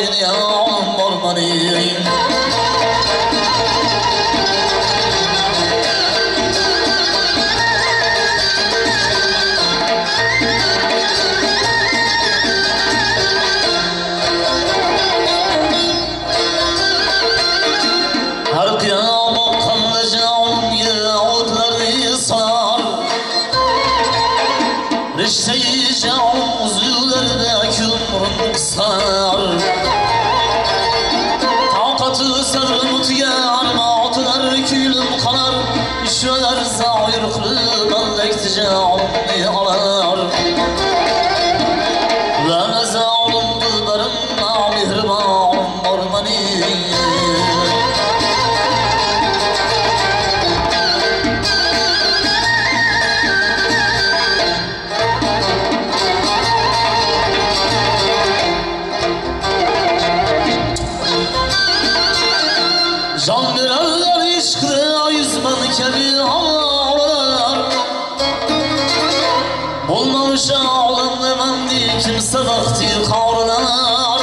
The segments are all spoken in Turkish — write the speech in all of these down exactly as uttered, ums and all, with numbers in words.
ya mormani Her kıyamet kanlayacağım yağutları sar Rişteyeceğim uzuvlardaki umrum kısar Takatı sabrım tüyer mağtılar küylüm kanar İşveler zahir kılıp ellekticağım ne alar Ve nezalım dilberim namihribanım mormani Can verenler işkıda yüzmen kebi havalar Olmamış ağlam demendi kimse vakti kavrular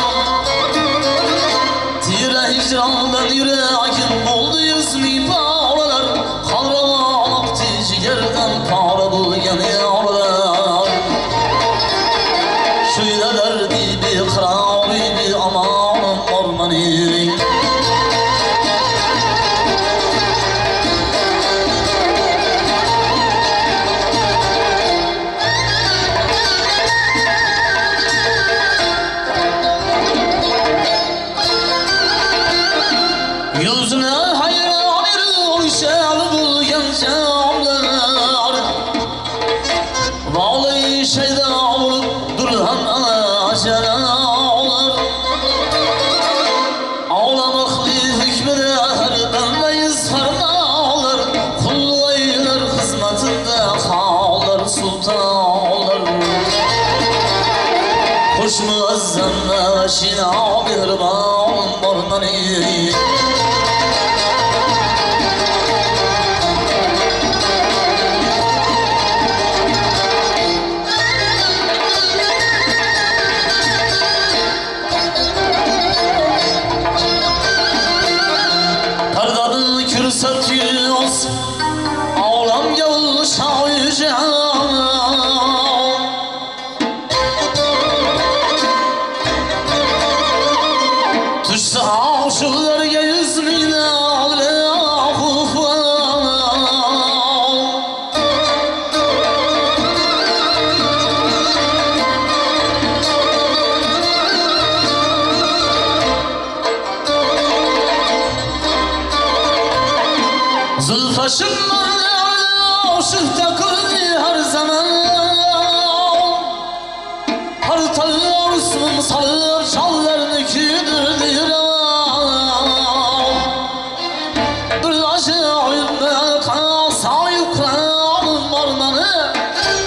Tire hicrandan yüreğim oldu yüzmi bağlar Kavrama vakti cigerden para bulgen yağlar Şöyle derdi bir kıravi bir amanım ormani Yüzüne hayran iruşan bulgen camlar Vallahi şeyde olup durhan aceler Ağlamaklı hükmüne her bendeyiz harnalar Kullaylar hizmetinde kağlar sultanlar Hoş müezzenle şina mihriban mormani Perdanı kürsetiyoruz Ağlam yavul şahıcan Düşse aşıklar yüzmine ağlayahuf Zülfaşımdan aşık takıldı her zaman Her tağı Müslüm salır çallarını küdürdü Bir acayip belka sahip kralım ormanı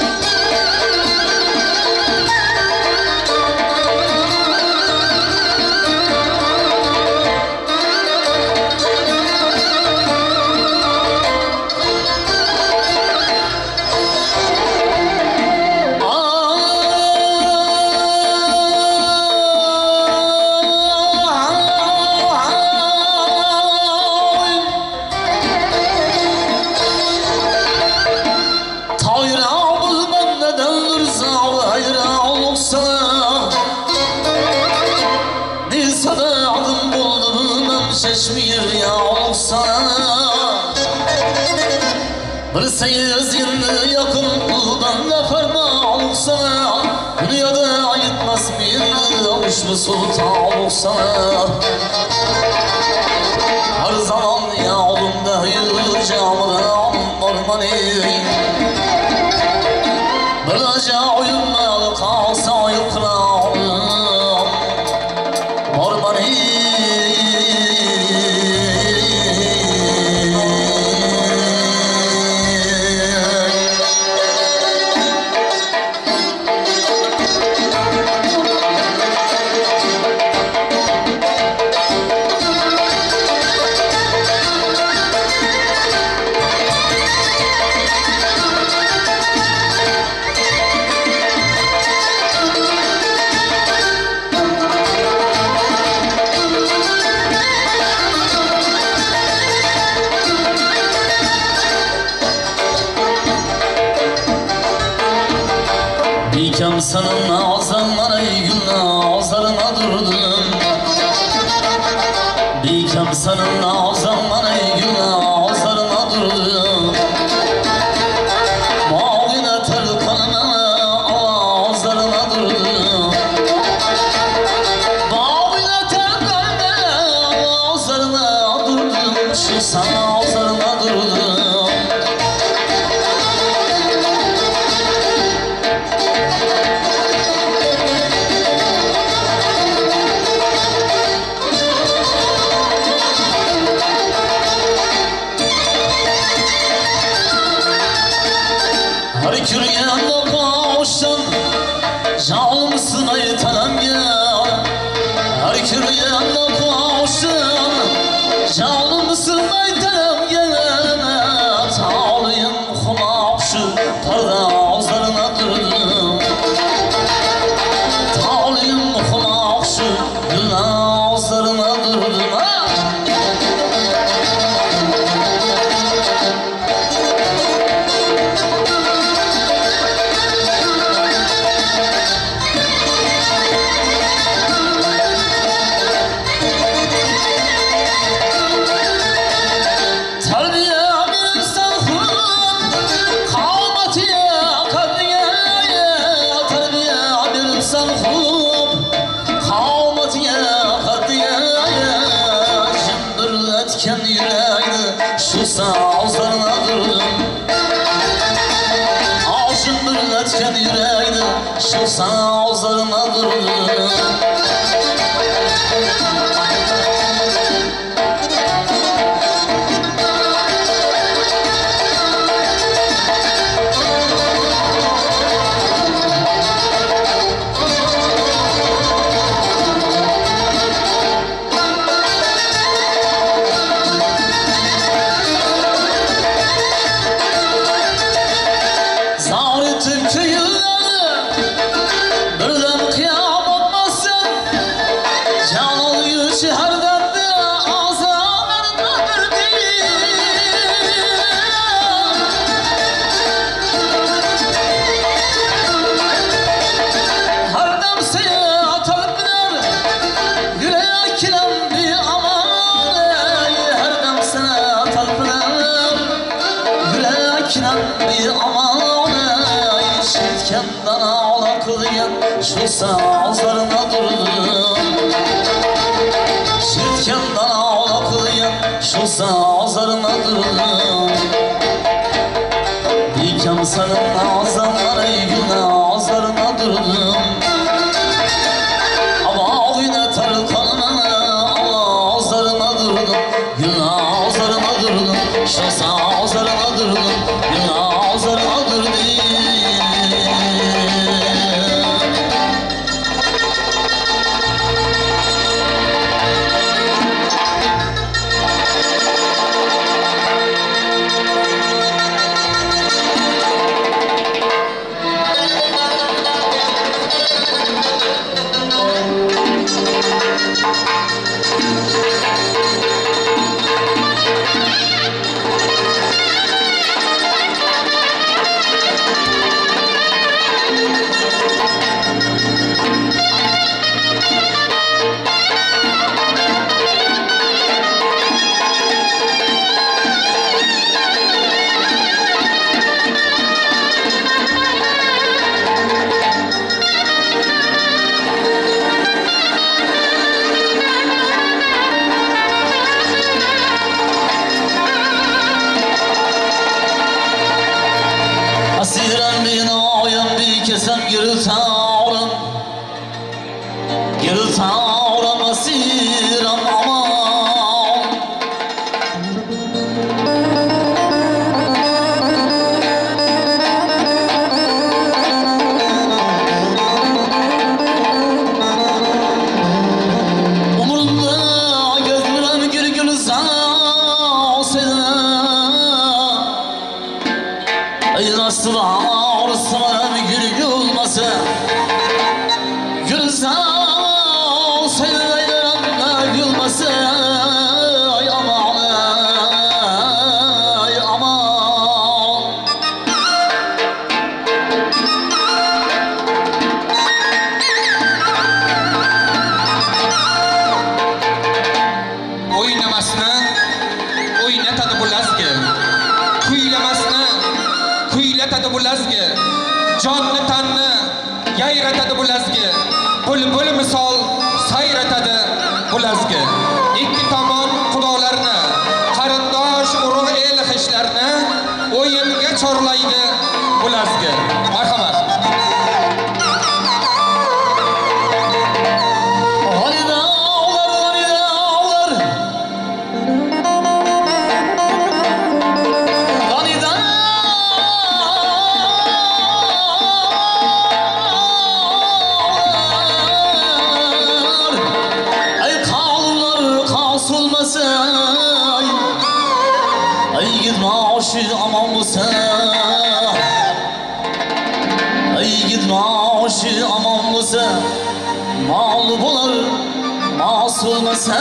Çeşmir ya olsa Bir seyiz yılını yakın Ben de ferma olsa Dünyada gitmez miyim Avuç mu sultan olsa Her zaman ya oğlumda yürüyeceğim ormanı Böylece oyunlar kalsa yıkılalım Ormanı senin ağzından ey gül ağızlarına durdum. Bikem senin ağzından ey gül ağızlarına durdum. Mağine tel kanına ağızlarına durdum. Mağine tel kanına ağızlarına durdum. Şu sana ağızlarına durdum. Yürüyenle kavuştun, canımsın ey tanem gel. Her yürüyenle kavuştun, canımsın ey tanem gel. Tağlayın kulakşı, parda ağızlarına durdum. Tağlayın kulakşı, gül ağızlarına durdum. Şu ağızlarına durdum. Ağzım birletken yüreğdi. Şu ağızlarına durdum. Bir aman şirkenden ağlaklayan şu ağızlarına durdum. Şirkenden ağlaklayan şu ağızlarına durdum. Dikem senin ağzından ey gül ağızlarına durdum. Ama ağine tel kanına ağızlarına durdum. Gül ağızlarına durdum. Şu ağızlarına durdum. Gül ağızlarına durdum. Asiren bin ayım bir kesem gül tağırım. Gül tağırım asiren aman. Umurumda gözümden gül gül sana sevdim. Ey nasıl ağrısına bir gül olmasa gülsen sevdiğim gülmasa ay aman ay aman. jonni tanni yayratadi bu lazgi. Bulbul misol sayratadi bu lazgi. Ikki tomon xudolarni, qarindosh urug' el xishlarni o'yinga chorlaydi bu lazgi. Marhamat. Aman olsa, ay gitme aşı aman olsa, mal bular, mas olmasa.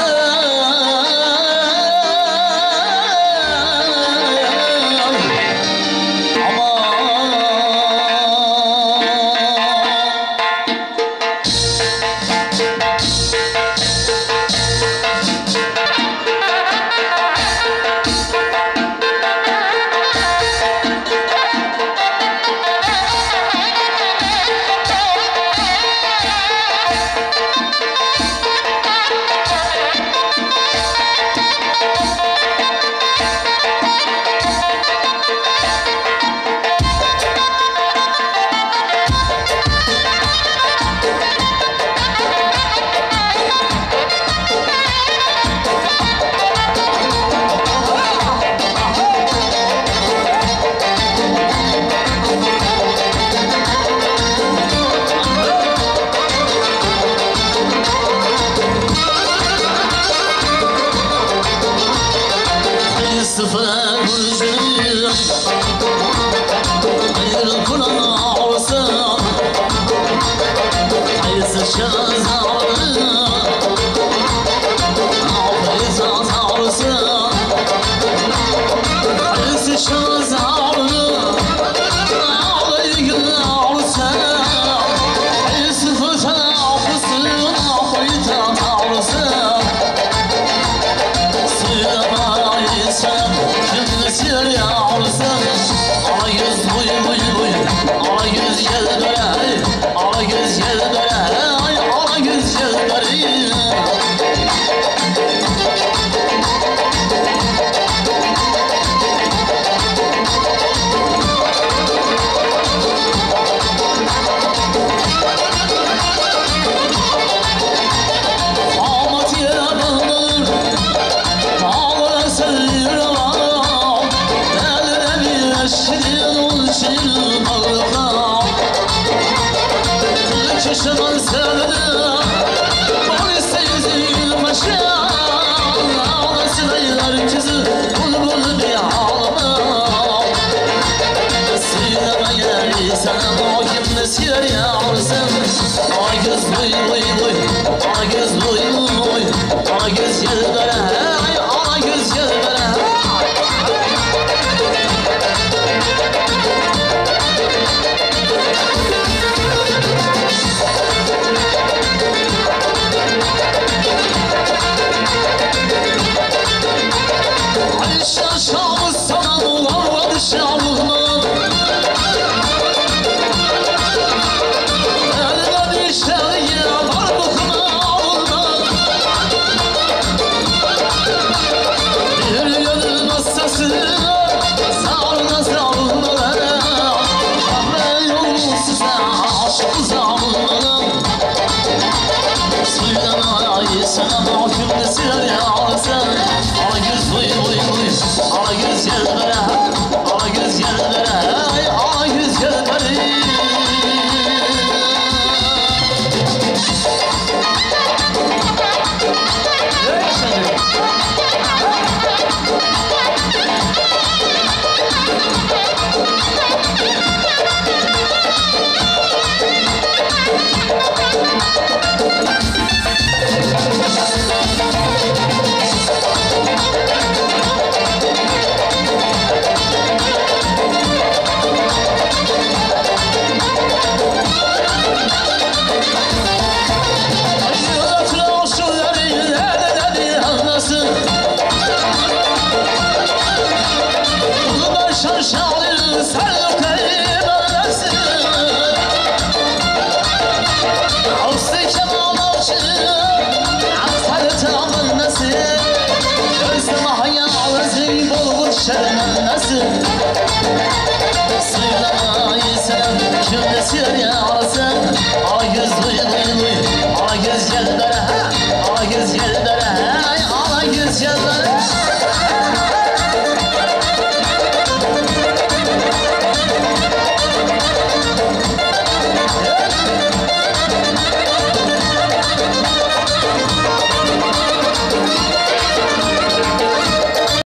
selam kimde seni arasam Ağız duy duy duy Ağız geldere Ağız geldere Ağız geldere